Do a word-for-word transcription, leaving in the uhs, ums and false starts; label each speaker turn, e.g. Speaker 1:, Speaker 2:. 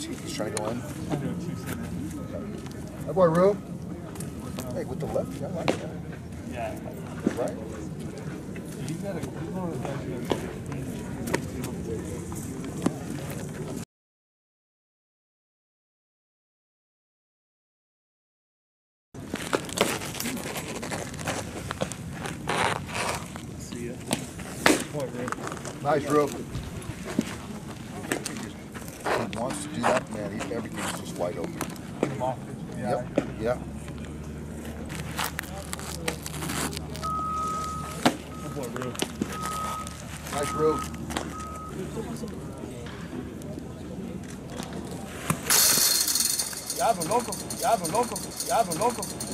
Speaker 1: What's he, he's trying to go in?
Speaker 2: I'm doing two center.
Speaker 1: That boy, Rue. Hey, with the left, I like that.
Speaker 2: Yeah.
Speaker 1: Right?
Speaker 2: He's got a, he's one of the best. See ya. Point, Rue.
Speaker 1: Nice, Rue. He wants to do that, man. He, everything's just wide open.
Speaker 2: Yeah.
Speaker 1: Yep. Yeah.
Speaker 2: Good boy, Rue.
Speaker 1: Nice, Rue.
Speaker 2: Yabba local. Yabba local. Yabba local.